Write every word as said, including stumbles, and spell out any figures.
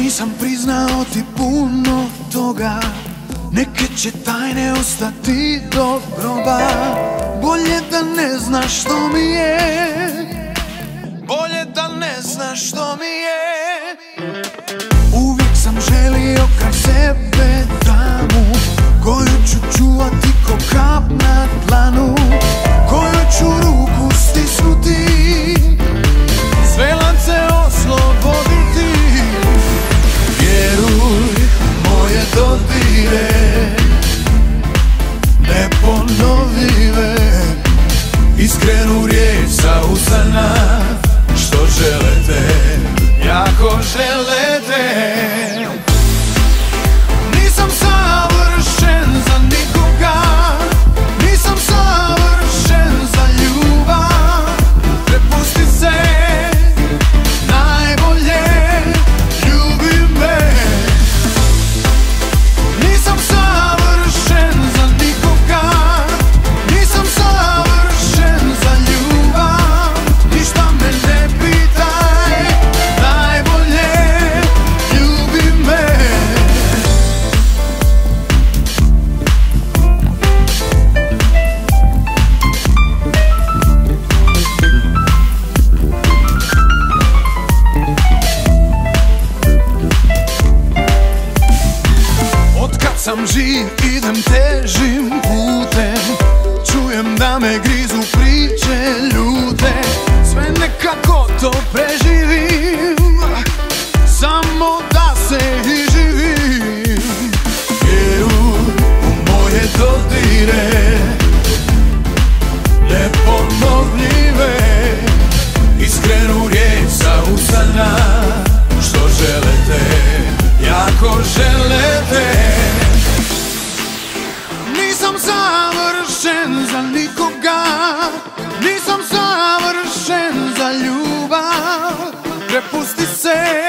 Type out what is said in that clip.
Nisam priznao ti puno toga, neke će tajne ostati do groba. Bolje da ne znaš što mi je, bolje da ne znaš što mi je. Uvijek sam želio kraj sebe damu, koju ću čuvati ko kap na dlanu, kojoj ću ruku stisnuti, sve lance osloboditi. Vjeruj, moje dodire, neponovive, iskrenu riječ za usana, što želete, jako želete. Nisam savršen za nikoga, nisam savršen za ljubav. Prepusti se, najbolje ljubi me. Nisam savršen za nikoga, nisam savršen za ljubav. Ništa me ne pitaj, najbolje ljubi me. Otkad sam živ idem težim putem, čujem da me grizu priče ljute. Sve nekako to preživim, samo da se iživim. Vjeruj u moje dodire, neponovljive, iskrenu riječ za usana, što želete, jako želete. Nisam savršen za nikoga, nisam savršen za ljubav. Prepusti se,